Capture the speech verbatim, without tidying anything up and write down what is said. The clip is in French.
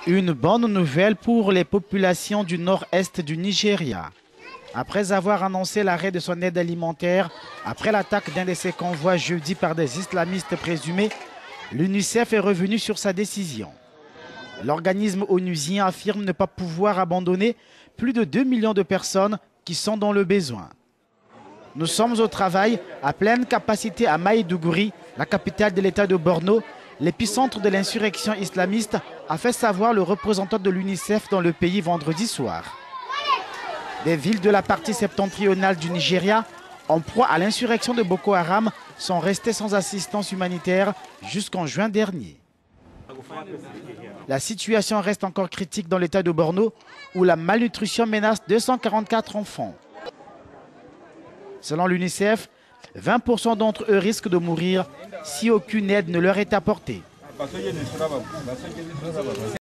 Une bonne nouvelle pour les populations du nord-est du Nigeria. Après avoir annoncé l'arrêt de son aide alimentaire, après l'attaque d'un de ses convois jeudi par des islamistes présumés, l'UNICEF est revenu sur sa décision. L'organisme onusien affirme ne pas pouvoir abandonner plus de deux millions de personnes qui sont dans le besoin. Nous sommes au travail à pleine capacité à Maïdougouri, la capitale de l'État de Borno, l'épicentre de l'insurrection islamiste, a fait savoir le représentant de l'UNICEF dans le pays vendredi soir. Des villes de la partie septentrionale du Nigeria, en proie à l'insurrection de Boko Haram, sont restées sans assistance humanitaire jusqu'en juin dernier. La situation reste encore critique dans l'État de Borno, où la malnutrition menace deux cent quarante-quatre enfants. Selon l'UNICEF, vingt pour cent d'entre eux risquent de mourir si aucune aide ne leur est apportée.